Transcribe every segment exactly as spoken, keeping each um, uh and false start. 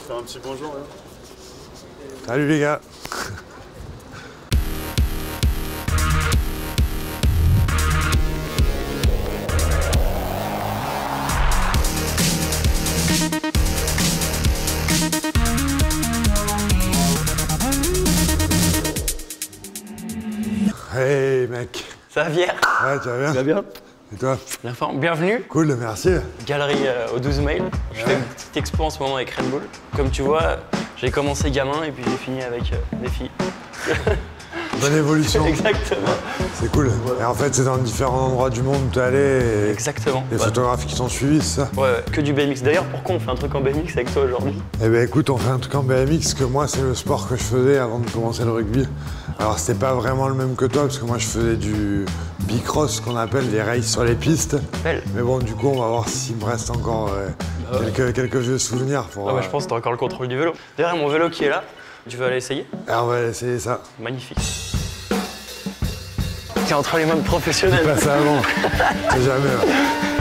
Faire un petit bonjour. Là. Salut les gars. Hey mec. Ça va Pierre? Ouais, tu vas bien? Ça va bien? Et toi? La forme. Bienvenue. Cool, merci. Galerie euh, aux douze mails. Je Ouais. fais une petite expo en ce moment avec Red Bull. Comme tu vois, j'ai commencé gamin et puis j'ai fini avec euh, des filles. Bonne évolution. Exactement. C'est cool. Et en fait, c'est dans différents endroits du monde où t'es allé et Exactement. les Ouais. photographes qui t'ont suivi, c'est ça? Ouais, ouais, que du B M X. D'ailleurs, pourquoi on fait un truc en B M X avec toi aujourd'hui? Eh ben écoute, on fait un truc en B M X, que moi c'est le sport que je faisais avant de commencer le rugby. Alors c'était pas vraiment le même que toi, parce que moi je faisais du bicross, qu'on appelle des races sur les pistes. Belle. Mais bon, du coup, on va voir s'il me reste encore euh, Ah ouais. quelques, quelques vieux souvenirs. Pour, Ah bah, euh, je pense que t'as encore le contrôle du vélo. Derrière mon vélo qui est là, tu veux aller essayer? ah, on va essayer ça. Magnifique. T'es entre les mains de professionnels. Passe avant. C'est jamais. Là.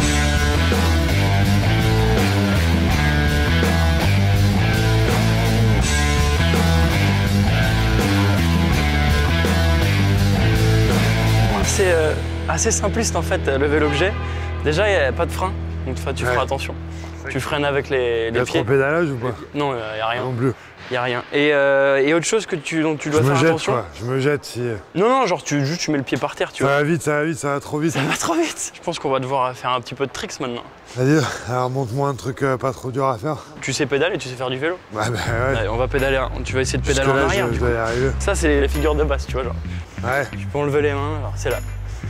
C'est euh, assez simpliste en fait le vélo que j'ai. Déjà, il n'y a pas de frein, donc tu Ouais. feras attention. Tu freines avec les, Il y les a pieds. trop pédalage ou pas? Non, il n'y a rien. Non plus. Il y a rien. Et, euh, et autre chose que tu, dont tu Je dois me faire jette attention. quoi. Je me jette si. Non, non, genre tu, juste tu mets le pied par terre, tu Ça vois. va vite, ça va vite, ça va trop vite. Ça va trop vite. Je pense qu'on va devoir faire un petit peu de tricks maintenant. Vas-y, alors montre-moi un truc euh, pas trop dur à faire. Tu sais pédaler, tu sais faire du vélo. Ouais, bah ouais. Allez, on va pédaler. hein. Tu vas essayer de pédaler en Jusque-là, arrière. je, du je coup. dois y arriver. Ça, c'est les figures de base, tu vois. Genre. Ouais. Tu peux enlever les mains, alors c'est là.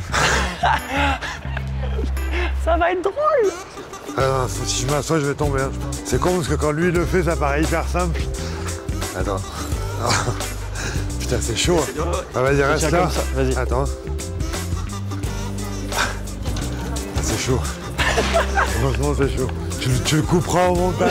Ça va être drôle. Ah non, faut- si je m'assois, je vais tomber. hein. C'est con parce que quand lui le fait, ça paraît hyper simple. Attends. Ah. Putain, c'est chaud. hein. Ah, vas-y, reste Tiens là. comme ça, vas-y. Attends. Ah, c'est chaud. Franchement, c'est chaud. Tu, tu le couperas au montage.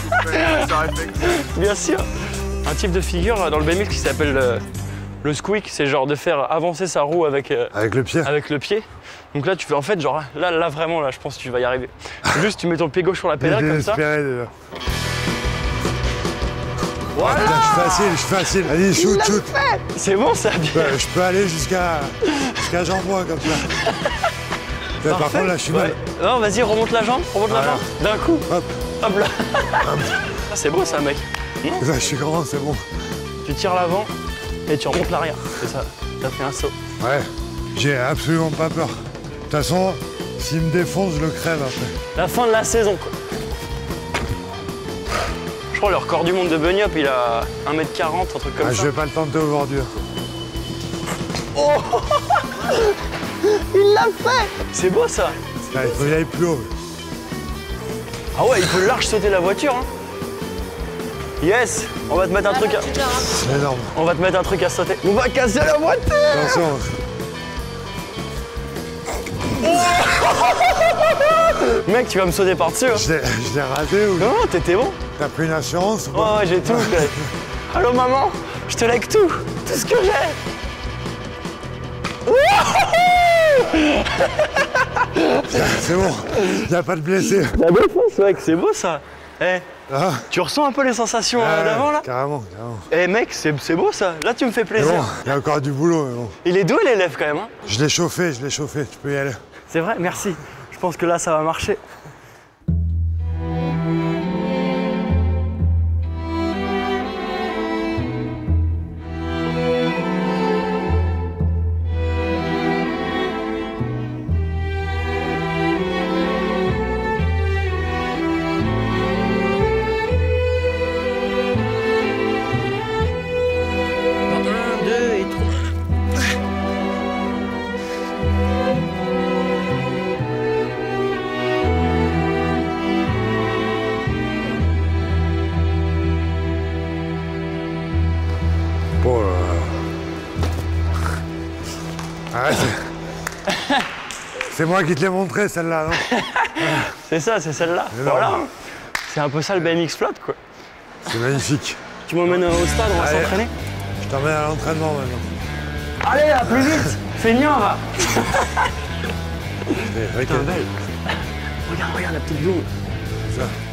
Bien sûr. Un type de figure dans le B M X qui s'appelle le, le squeak, c'est genre de faire avancer sa roue avec, euh, Avec le pied. avec le pied. Donc là, tu fais en fait, genre là, là vraiment, là, je pense que tu vas y arriver. Juste, tu mets ton pied gauche sur la pédale comme ça. Désespéré déjà. Voilà. Putain, je suis facile, je suis facile. Vas-y, shoot, shoot. C'est bon, ça. Bien. Ouais, je peux aller jusqu'à jusqu'à Jean-Bois comme ça. Putain, par contre, là, je suis mal. Ouais. Non, vas-y, remonte la jambe, remonte la Voilà. jambe. D'un coup. Hop. Hop là. Ça, c'est beau, ça, mec. Ça, je suis grand, c'est bon. Tu tires l'avant et tu remontes l'arrière. C'est ça. Ça fait un saut. Ouais, j'ai absolument pas peur. De toute façon, s'il me défonce, je le crève après. La fin de la saison, quoi. Je crois le record du monde de Bunny Hop, il a un mètre quarante, un truc comme Ah, ça. je vais pas le tenter aujourd'hui. Il l'a fait. C'est beau, ça. Ah, il faut qu'il aille plus haut. Ah ouais, il peut large sauter la voiture, hein. Yes. On va te mettre un truc à... C'est énorme. On va te mettre un truc à sauter. On va casser la voiture. Attention. Mec, tu vas me sauter par-dessus, hein. Je l'ai je l'ai raté ou Non, t'étais bon. t'as pris une assurance ou Oh, pas? ouais, j'ai tout. mec. Allô, maman. Je te lègue tout. Tout ce que j'ai. C'est bon, y a pas de blessé. La défense, mec, c'est beau, ça. Eh, Ah, tu ressens un peu les sensations euh, ouais, d'avant, là? Carrément, carrément. Eh, mec, c'est c'est beau, ça. Là, tu me fais Mais plaisir. bon, il y a encore du boulot, mais bon. Il est doux, l'élève, quand même, hein. Je l'ai chauffé, je l'ai chauffé, tu peux y aller. C'est vrai, merci. Je pense que là, ça va marcher. Un, deux et trois. Bon, là. Arrête. C'est moi qui te l'ai montré, celle-là, non? C'est ça, c'est celle-là. Énorme. Voilà. C'est un peu ça le B M X flat, quoi. C'est magnifique. Tu m'emmènes au stade, on va Allez. s'entraîner. Je t'emmène à l'entraînement maintenant. Allez, là, plus vite. Feignant, va. C'est vrai que- Putain, belle. Regarde, regarde la petite blonde. ça.